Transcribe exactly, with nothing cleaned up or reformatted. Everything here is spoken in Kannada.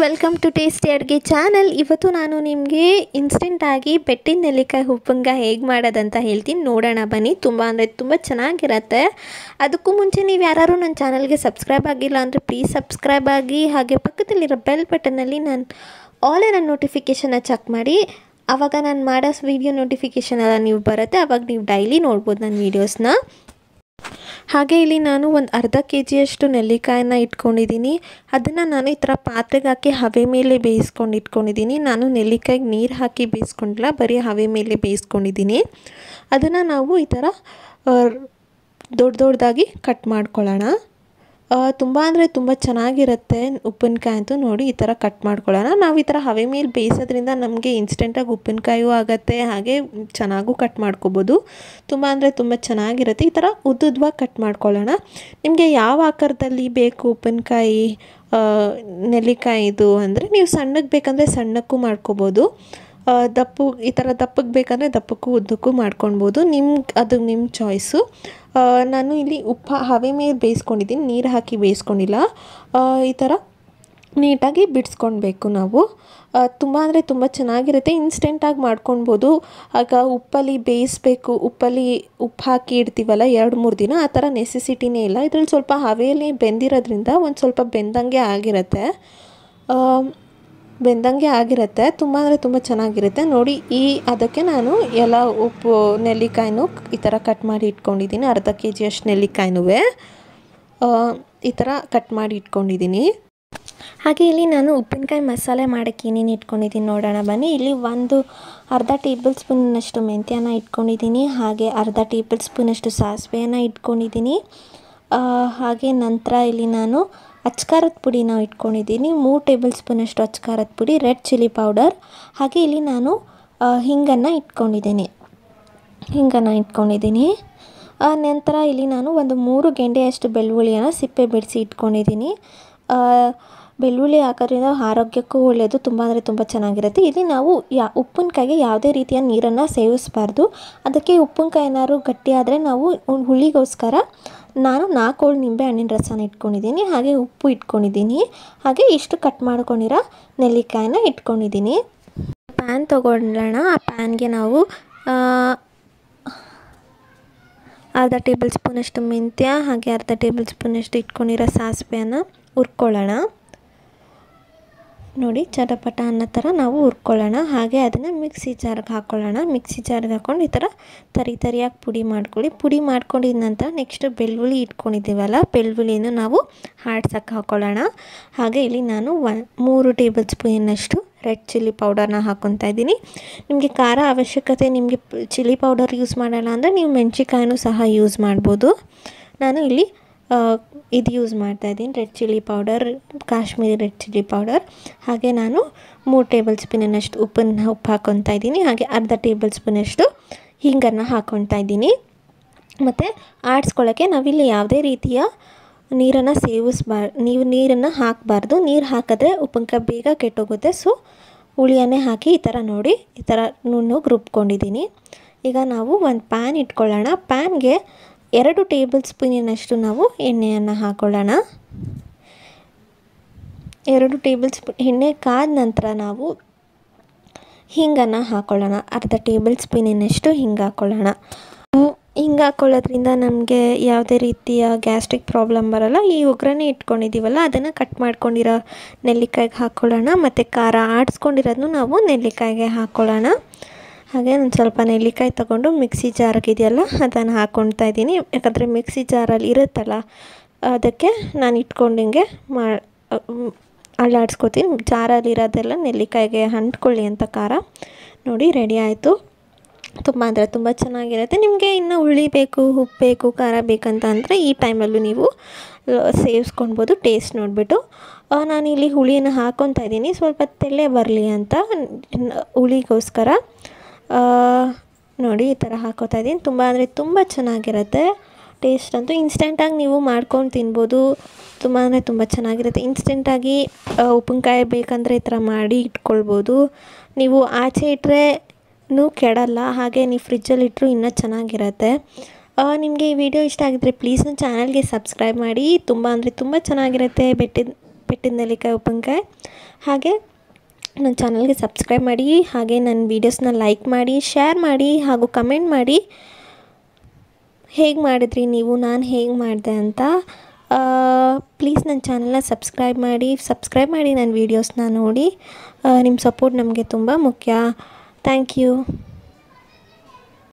ವೆಲ್ಕಮ್ ಟು ಟೇಸ್ಟಿ ಅಡುಗೆ ಚಾನಲ್. ಇವತ್ತು ನಾನು ನಿಮಗೆ ಇನ್ಸ್ಟೆಂಟಾಗಿ ಬೆಟ್ಟಿನ ನೆಲ್ಲಿಕಾಯಿ ಉಪ್ಪಿನಕಾಯಿ ಹೇಗೆ ಮಾಡೋದಂತ ಹೇಳ್ತೀನಿ, ನೋಡೋಣ ಬನ್ನಿ. ತುಂಬ ಅಂದರೆ ತುಂಬ ಚೆನ್ನಾಗಿರುತ್ತೆ. ಅದಕ್ಕೂ ಮುಂಚೆ ನೀವು ಯಾರು ನನ್ನ ಚಾನಲ್ಗೆ ಸಬ್ಸ್ಕ್ರೈಬ್ ಆಗಿಲ್ಲ ಅಂದರೆ ಪ್ಲೀಸ್ ಸಬ್ಸ್ಕ್ರೈಬ್ ಆಗಿ, ಹಾಗೆ ಪಕ್ಕದಲ್ಲಿರೋ ಬೆಲ್ ಬಟನ್ನಲ್ಲಿ ನಾನು ಆಲ್ ನನ್ನ ನೋಟಿಫಿಕೇಷನ್ನ ಚೆಕ್ ಮಾಡಿ. ಆವಾಗ ನಾನು ಮಾಡೋ ವೀಡಿಯೋ ನೋಟಿಫಿಕೇಷನ್ ಎಲ್ಲ ನೀವು ಬರುತ್ತೆ, ಆವಾಗ ನೀವು ಡೈಲಿ ನೋಡ್ಬೋದು ನನ್ನ ವೀಡಿಯೋಸ್ನ. ಹಾಗೆ ಇಲ್ಲಿ ನಾನು ಒಂದು ಅರ್ಧ ಕೆ ಜಿಯಷ್ಟು ನೆಲ್ಲಿಕಾಯನ್ನ ಇಟ್ಕೊಂಡಿದ್ದೀನಿ. ಅದನ್ನು ನಾನು ಈ ಥರ ಪಾತ್ರೆಗೆ ಹಾಕಿ ಹವೆ ಮೇಲೆ ಬೇಯಿಸ್ಕೊಂಡು ಇಟ್ಕೊಂಡಿದ್ದೀನಿ. ನಾನು ನೆಲ್ಲಿಕಾಯಿಗೆ ನೀರು ಹಾಕಿ ಬೇಯಿಸ್ಕೊಂಡಿಲ್ಲ, ಬರೀ ಹವೆ ಮೇಲೆ ಬೇಯಿಸ್ಕೊಂಡಿದ್ದೀನಿ. ಅದನ್ನು ನಾವು ಈ ಥರ ದೊಡ್ಡ ದೊಡ್ಡದಾಗಿ ಕಟ್ ಮಾಡ್ಕೊಳ್ಳೋಣ. ತುಂಬ ಅಂದರೆ ತುಂಬ ಚೆನ್ನಾಗಿರುತ್ತೆ ಉಪ್ಪಿನಕಾಯಿ ಅಂತೂ. ನೋಡಿ ಈ ಥರ ಕಟ್ ಮಾಡ್ಕೊಳ್ಳೋಣ. ನಾವು ಈ ಥರ ಹವೆ ಮೇಲೆ ಬೇಯಿಸೋದ್ರಿಂದ ನಮಗೆ ಇನ್ಸ್ಟೆಂಟಾಗಿ ಉಪ್ಪಿನಕಾಯೂ ಆಗುತ್ತೆ, ಹಾಗೆ ಚೆನ್ನಾಗೂ ಕಟ್ ಮಾಡ್ಕೊಬೋದು. ತುಂಬ ಅಂದರೆ ತುಂಬ ಚೆನ್ನಾಗಿರುತ್ತೆ. ಈ ಥರ ಉದ್ದುದ್ವಾಗಿ ಕಟ್ ಮಾಡ್ಕೊಳ್ಳೋಣ. ನಿಮಗೆ ಯಾವ ಆಕಾರದಲ್ಲಿ ಬೇಕು ಉಪ್ಪಿನಕಾಯಿ ನೆಲ್ಲಿಕಾಯಿದು ಅಂದರೆ ನೀವು ಸಣ್ಣಗೆ ಬೇಕಂದರೆ ಸಣ್ಣಕ್ಕೂ ಮಾಡ್ಕೊಬೋದು, ದಪ್ಪು ಈ ಥರ ದಪ್ಪಕ್ಕೆ ಬೇಕಂದರೆ ದಪ್ಪಕ್ಕೂ ಉದ್ದಕ್ಕೂ ಮಾಡ್ಕೊಳ್ಬೋದು. ನಿಮ್ಗೆ ಅದು ನಿಮ್ಮ ಚಾಯ್ಸು. ನಾನು ಇಲ್ಲಿ ಉಪ್ಪು ಹವೆ ಮೇಲೆ ಬೇಯಿಸ್ಕೊಂಡಿದ್ದೀನಿ, ನೀರು ಹಾಕಿ ಬೇಯಿಸ್ಕೊಂಡಿಲ್ಲ. ಈ ಥರ ನೀಟಾಗಿ ಬಿಡಿಸ್ಕೊಳ್ಬೇಕು ನಾವು. ತುಂಬ ಅಂದರೆ ತುಂಬ ಚೆನ್ನಾಗಿರುತ್ತೆ. ಇನ್ಸ್ಟೆಂಟಾಗಿ ಮಾಡ್ಕೊಳ್ಬೋದು. ಆಗ ಉಪ್ಪಲ್ಲಿ ಬೇಯಿಸಬೇಕು, ಉಪ್ಪಲ್ಲಿ ಉಪ್ಪು ಹಾಕಿ ಇಡ್ತೀವಲ್ಲ ಎರಡು ಮೂರು ದಿನ, ಆ ಥರ ನೆಸೆಸಿಟಿನೇ ಇಲ್ಲ. ಇದ್ರಲ್ಲಿ ಸ್ವಲ್ಪ ಹವೆಯಲ್ಲಿ ಬೆಂದಿರೋದ್ರಿಂದ ಒಂದು ಸ್ವಲ್ಪ ಬೆಂದಂಗೆ ಆಗಿರುತ್ತೆ ಬೆಂದಂಗೆ ಆಗಿರುತ್ತೆ ತುಂಬ ಅಂದರೆ ತುಂಬ ಚೆನ್ನಾಗಿರುತ್ತೆ. ನೋಡಿ ಈ ಅದಕ್ಕೆ ನಾನು ಎಲ್ಲ ಉಪ್ಪು ನೆಲ್ಲಿಕಾಯಿನೂ ಈ ಥರ ಕಟ್ ಮಾಡಿ ಇಟ್ಕೊಂಡಿದ್ದೀನಿ. ಅರ್ಧ ಕೆ ಜಿಯಷ್ಟು ನೆಲ್ಲಿಕಾಯಿನೂ ಈ ಥರ ಕಟ್ ಮಾಡಿ ಇಟ್ಕೊಂಡಿದ್ದೀನಿ. ಹಾಗೆ ಇಲ್ಲಿ ನಾನು ಉಪ್ಪಿನಕಾಯಿ ಮಸಾಲೆ ಮಾಡೋಕ್ಕೆ ಏನೇನು ಇಟ್ಕೊಂಡಿದ್ದೀನಿ ನೋಡೋಣ ಬನ್ನಿ. ಇಲ್ಲಿ ಒಂದು ಅರ್ಧ ಟೇಬಲ್ ಸ್ಪೂನಷ್ಟು ಮೆಂತ್ಯನ ಇಟ್ಕೊಂಡಿದ್ದೀನಿ. ಹಾಗೆ ಅರ್ಧ ಟೇಬಲ್ ಸ್ಪೂನಷ್ಟು ಸಾಸಿವೆಯನ್ನು ಇಟ್ಕೊಂಡಿದ್ದೀನಿ. ಹಾಗೆ ನಂತರ ಇಲ್ಲಿ ನಾನು ಅಚ್ಕಾರದ ಪುಡಿನ ಇಟ್ಕೊಂಡಿದ್ದೀನಿ. ಮೂರು ಟೇಬಲ್ ಸ್ಪೂನಷ್ಟು ಅಚ್ಕಾರದ ಪುಡಿ, ರೆಡ್ ಚಿಲ್ಲಿ ಪೌಡರ್. ಹಾಗೆ ಇಲ್ಲಿ ನಾನು ಹಿಂಗನ್ನು ಇಟ್ಕೊಂಡಿದ್ದೀನಿ ಹಿಂಗನ್ನು ಇಟ್ಕೊಂಡಿದ್ದೀನಿ ನಂತರ ಇಲ್ಲಿ ನಾನು ಒಂದು ಮೂರು ಗೆಂಡೆಯಷ್ಟು ಬೆಳ್ಳುಳ್ಳಿಯನ್ನು ಸಿಪ್ಪೆ ಬಿಡಿಸಿ ಇಟ್ಕೊಂಡಿದ್ದೀನಿ. ಬೆಳ್ಳುಳ್ಳಿ ಹಾಕೋದ್ರಿಂದ ಆರೋಗ್ಯಕ್ಕೂ ಒಳ್ಳೆಯದು, ತುಂಬ ಅಂದರೆ ತುಂಬ ಚೆನ್ನಾಗಿರುತ್ತೆ. ಇಲ್ಲಿ ನಾವು ಯಾ ಉಪ್ಪಿನಕಾಯಿಗೆ ಯಾವುದೇ ರೀತಿಯ ನೀರನ್ನು ಸೇವಿಸಬಾರ್ದು. ಅದಕ್ಕೆ ಉಪ್ಪಿನಕಾಯಿ ಏನಾದ್ರು ಗಟ್ಟಿಯಾದರೆ ನಾವು ಹುಳಿಗೋಸ್ಕರ ನಾನು ನಾಲ್ಕು ನಿಂಬೆ ಹಣ್ಣಿನ ರಸನ ಇಟ್ಕೊಂಡಿದ್ದೀನಿ. ಹಾಗೆ ಉಪ್ಪು ಇಟ್ಕೊಂಡಿದ್ದೀನಿ. ಹಾಗೆ ಇಷ್ಟು ಕಟ್ ಮಾಡ್ಕೊಂಡಿರೋ ನೆಲ್ಲಿಕಾಯಿನ ಇಟ್ಕೊಂಡಿದ್ದೀನಿ. ಪ್ಯಾನ್ ತೊಗೊಳ್ಳೋಣ. ಆ ಪ್ಯಾನ್ಗೆ ನಾವು ಅರ್ಧ ಟೇಬಲ್ ಸ್ಪೂನಷ್ಟು ಮೆಂತ್ಯ ಹಾಗೆ ಅರ್ಧ ಟೇಬಲ್ ಸ್ಪೂನಷ್ಟು ಇಟ್ಕೊಂಡಿರೋ ಸಾಸಿವೆಯನ್ನು ಹುರ್ಕೊಳ್ಳೋಣ. ನೋಡಿ ಚಟಪಟ ಅನ್ನೋ ಥರ ನಾವು ಹುರ್ಕೊಳ್ಳೋಣ. ಹಾಗೆ ಅದನ್ನು ಮಿಕ್ಸಿ ಜಾರ್ಗೆ ಹಾಕ್ಕೊಳ್ಳೋಣ. ಮಿಕ್ಸಿ ಜಾರ್ಗೆ ಹಾಕ್ಕೊಂಡು ಈ ಥರ ತರಿ ತರಿಯಾಗಿ ಪುಡಿ ಮಾಡ್ಕೊಳ್ಳಿ. ಪುಡಿ ಮಾಡ್ಕೊಂಡಿದ ನಂತರ ನೆಕ್ಸ್ಟ್ ಬೆಳ್ಳುಳ್ಳಿ ಇಟ್ಕೊಂಡಿದ್ದೀವಲ್ಲ, ಬೆಳ್ಳುಳ್ಳಿನ ನಾವು ಆಡ್ಸಕ್ಕೆ ಹಾಕ್ಕೊಳ್ಳೋಣ. ಹಾಗೆ ಇಲ್ಲಿ ನಾನು ಒನ್ ಮೂರು ಟೇಬಲ್ ಸ್ಪೂನಷ್ಟು ರೆಡ್ ಚಿಲ್ಲಿ ಪೌಡರ್ನ ಹಾಕ್ಕೊತಾ ಇದ್ದೀನಿ. ನಿಮಗೆ ಖಾರ ಅವಶ್ಯಕತೆ, ನಿಮಗೆ ಚಿಲ್ಲಿ ಪೌಡರ್ ಯೂಸ್ ಮಾಡೋಲ್ಲ ಅಂದರೆ ನೀವು ಮೆಣಸಿನ್ಕಾಯಿನೂ ಸಹ ಯೂಸ್ ಮಾಡ್ಬೋದು. ನಾನು ಇಲ್ಲಿ ಇದು ಯೂಸ್ ಮಾಡ್ತಾಯಿದ್ದೀನಿ, red chilli powder, Kashmiri red chilli powder. ಹಾಗೆ ನಾನು ಮೂರು ಟೇಬಲ್ ಸ್ಪೂನಷ್ಟು ಉಪ್ಪನ್ನು ಉಪ್ಪು ಹಾಕ್ಕೊತಾ ಇದ್ದೀನಿ. ಹಾಗೆ ಅರ್ಧ ಟೇಬಲ್ ಸ್ಪೂನಷ್ಟು ಹಿಂಗನ್ನು ಹಾಕ್ಕೊತಾ ಇದ್ದೀನಿ. ಮತ್ತು ಆಡಿಸ್ಕೊಳ್ಳೋಕ್ಕೆ ನಾವಿಲ್ಲಿ ಯಾವುದೇ ರೀತಿಯ ನೀರನ್ನು ಸೇವಿಸಬಾರ್ ನೀವು ನೀರನ್ನು ಹಾಕಬಾರ್ದು. ನೀರು ಹಾಕಿದ್ರೆ ಉಪ್ಪಿನಕಾಯಿ ಬೇಗ ಕೆಟ್ಟೋಗುತ್ತೆ. ಸೊ ಹುಳಿಯನ್ನೇ ಹಾಕಿ ಈ ಥರ ನೋಡಿ ಈ ಥರ ನುಣ್ಣಗೆ ರುಬ್ಕೊಂಡಿದ್ದೀನಿ. ಈಗ ನಾವು ಒಂದು ಪ್ಯಾನ್ ಇಟ್ಕೊಳ್ಳೋಣ. ಪ್ಯಾನ್ಗೆ ಎರಡು ಟೇಬಲ್ ಸ್ಪೂನಿನಷ್ಟು ನಾವು ಎಣ್ಣೆಯನ್ನು ಹಾಕ್ಕೊಳ್ಳೋಣ. ಎರಡು ಟೇಬಲ್ ಸ್ಪೂನ್ ಎಣ್ಣೆ ಕಾದ ನಂತರ ನಾವು ಹಿಂಗನ್ನು ಹಾಕ್ಕೊಳ್ಳೋಣ. ಅರ್ಧ ಟೇಬಲ್ ಸ್ಪೂನಿನಷ್ಟು ಹಿಂಗೆ ಹಾಕ್ಕೊಳ್ಳೋಣ. ಹಿಂಗೆ ಹಾಕ್ಕೊಳ್ಳೋದ್ರಿಂದ ನಮಗೆ ಯಾವುದೇ ರೀತಿಯ ಗ್ಯಾಸ್ಟ್ರಿಕ್ ಪ್ರಾಬ್ಲಮ್ ಬರೋಲ್ಲ. ಈ ಒಗ್ಗರಣೆ ಇಟ್ಕೊಂಡಿದ್ದೀವಲ್ಲ ಅದನ್ನು ಕಟ್ ಮಾಡ್ಕೊಂಡಿರೋ ನೆಲ್ಲಿಕಾಯಿಗೆ ಹಾಕ್ಕೊಳ್ಳೋಣ. ಮತ್ತು ಖಾರ ಆಡಿಸ್ಕೊಂಡಿರೋದನ್ನು ನಾವು ನೆಲ್ಲಿಕಾಯಿಗೆ ಹಾಕ್ಕೊಳ್ಳೋಣ. ಹಾಗೆ ಒಂದು ಸ್ವಲ್ಪ ನೆಲ್ಲಿಕಾಯಿ ತೊಗೊಂಡು ಮಿಕ್ಸಿ ಜಾರ್ಗಿದೆಯಲ್ಲ ಅದನ್ನು ಹಾಕ್ಕೊಳ್ತಾ ಇದ್ದೀನಿ. ಯಾಕಂದರೆ ಮಿಕ್ಸಿ ಜಾರಲ್ಲಿ ಇರುತ್ತಲ್ಲ ಅದಕ್ಕೆ ನಾನು ಇಟ್ಕೊಂಡಿಂಗೆ ಮಾ ಅಲ್ಲಾಡಿಸ್ಕೊತೀನಿ. ಜಾರಲ್ಲಿರೋದೆಲ್ಲ ನೆಲ್ಲಿಕಾಯಿಗೆ ಅಂಟ್ಕೊಳ್ಳಿ ಅಂತ ಖಾರ. ನೋಡಿ ರೆಡಿ ಆಯಿತು. ತುಂಬ ಅಂದರೆ ತುಂಬ ಚೆನ್ನಾಗಿರುತ್ತೆ. ನಿಮಗೆ ಇನ್ನೂ ಹುಳಿ ಬೇಕು, ಉಪ್ಪು ಬೇಕು, ಖಾರ ಬೇಕಂತ ಅಂದರೆ ಈ ಟೈಮಲ್ಲೂ ನೀವು ಸೇವಿಸ್ಕೊಳ್ಬೋದು ಟೇಸ್ಟ್ ನೋಡಿಬಿಟ್ಟು. ನಾನಿಲ್ಲಿ ಹುಳಿಯನ್ನು ಹಾಕ್ಕೊತಾ ಇದ್ದೀನಿ ಸ್ವಲ್ಪ ತೆಳ್ಳೆ ಬರಲಿ ಅಂತ ಹುಳಿಗೋಸ್ಕರ. ನೋಡಿ ಈ ಥರ ಹಾಕ್ಕೊತಾ ಇದ್ದೀನಿ. ತುಂಬ ಅಂದರೆ ತುಂಬ ಚೆನ್ನಾಗಿರುತ್ತೆ. ಟೇಸ್ಟ್ ಅಂತೂ ಇನ್ಸ್ಟೆಂಟಾಗಿ ನೀವು ಮಾಡ್ಕೊಂಡು ತಿನ್ಬೋದು. ತುಂಬ ಅಂದರೆ ತುಂಬ ಚೆನ್ನಾಗಿರುತ್ತೆ. ಇನ್ಸ್ಟೆಂಟಾಗಿ ಉಪ್ಪಿನಕಾಯಿ ಬೇಕಂದರೆ ಈ ಥರ ಮಾಡಿ ಇಟ್ಕೊಳ್ಬೋದು. ನೀವು ಆಚೆ ಇಟ್ಟರೆ ನೂ ಕೆಡಲ್ಲ, ಹಾಗೆ ನೀವು ಫ್ರಿಜ್ಜಲ್ಲಿ ಇಟ್ಟರು ಇನ್ನೂ ಚೆನ್ನಾಗಿರುತ್ತೆ. ನಿಮಗೆ ಈ ವಿಡಿಯೋ ಇಷ್ಟ ಆಗಿದ್ದರೆ ಪ್ಲೀಸ್ ನನ್ನ ಚಾನಲ್ಗೆ ಸಬ್ಸ್ಕ್ರೈಬ್ ಮಾಡಿ. ತುಂಬ ಅಂದರೆ ತುಂಬ ಚೆನ್ನಾಗಿರುತ್ತೆ ಬೆಟ್ಟಿದ ಬೆಟ್ಟಿದ ನೆಲ್ಲಿಕಾಯಿ ಉಪ್ಪಿನಕಾಯಿ. ಹಾಗೆ ನನ್ನ ಚಾನಲ್ಗೆ ಸಬ್ಸ್ಕ್ರೈಬ್ ಮಾಡಿ, ಹಾಗೆ ನನ್ನ ವೀಡಿಯೋಸ್ನ ಲೈಕ್ ಮಾಡಿ, ಶೇರ್ ಮಾಡಿ ಹಾಗೂ ಕಮೆಂಟ್ ಮಾಡಿ ಹೇಗೆ ಮಾಡಿದ್ರಿ ನೀವು, ನಾನು ಹೇಗೆ ಮಾಡಿದೆ ಅಂತ. ಪ್ಲೀಸ್ ನನ್ನ ಚಾನಲ್ನ ಸಬ್ಸ್ಕ್ರೈಬ್ ಮಾಡಿ ಸಬ್ಸ್ಕ್ರೈಬ್ ಮಾಡಿ ನನ್ನ ವೀಡಿಯೋಸ್ನ ನೋಡಿ. ನಿಮ್ಮ ಸಪೋರ್ಟ್ ನಮಗೆ ತುಂಬ ಮುಖ್ಯ. Thank you.